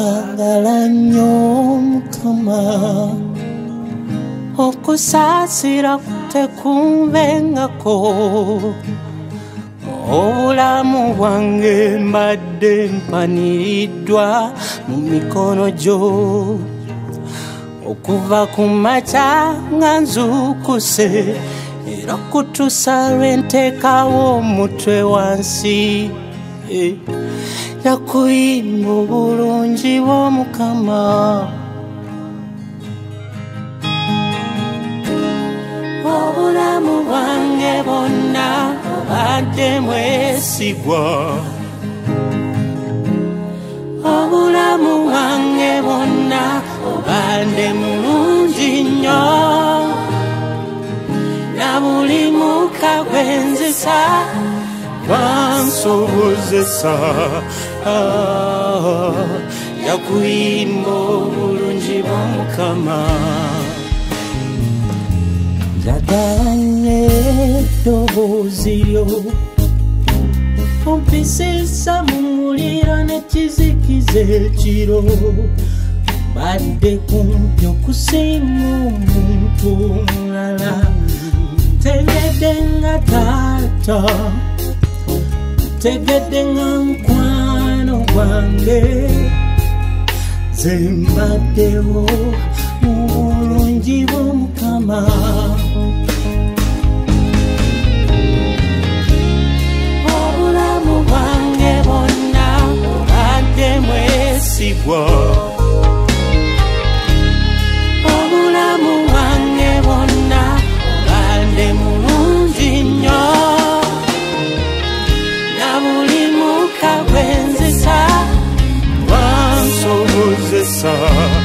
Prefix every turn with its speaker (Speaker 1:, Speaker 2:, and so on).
Speaker 1: Nkwagala nnyo Mukama, okusaasira tekunvengako. Obulamu bwange mbadde mpaniriddwa mu mikono gyo, okuva ku makya nga nzuukuse era okutuusa lwe nteekawo omutwe wansi. Nakuyimba obulungi bw'Omukama. Obulamu bwange bwonna obadde mwesigwa, obulamu bwange bwonna obadde mulungi nnyo, na buli muka gwenzisa wansobozesa. Nakuyimba obulungi bw'Omukama. Njagala nnyo eddoboozi lyo, ompisisa mu muliro n'ekizikiza ekiro. Mbadde kumpi okusinga omuntu omulala, ntegedde nga taata, ntegedde nga mukwano gwange. Nze mbaddewo mu bulungi bw'Omukama. Obulamu bwange bwonna obadde mwesigwa, obulamu bwange bwonna obadde mulungi nnyo, na buli muka gwenzisa wansobozesa.